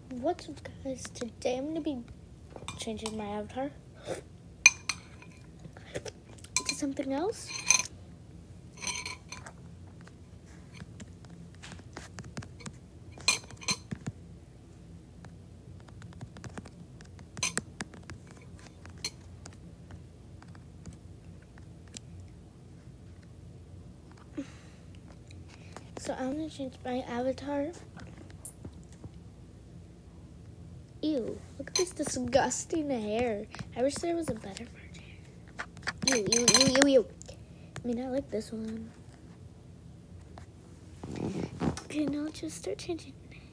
What's up, guys? Today I'm going to be changing my avatar to something else. So I'm going to change my avatar. Ew, look at this disgusting hair. I wish there was a better version. Ew. I mean, I like this one. Okay, now I'll just start changing.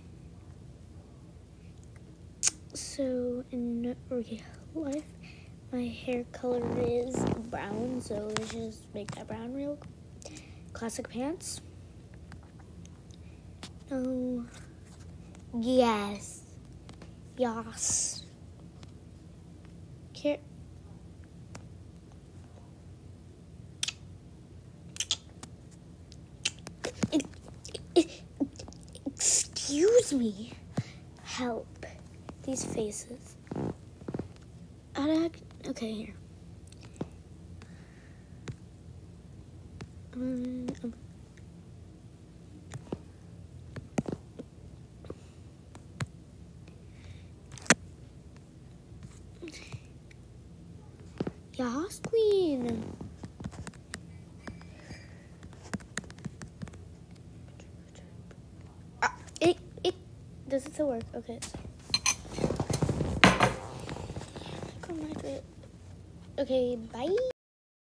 So, in real life, my hair color is brown, so let's just make that brown real classic pants. Oh, yes. Excuse me. Help. These faces. Okay, here. Yas, queen. Does it still work? Okay. Okay, bye.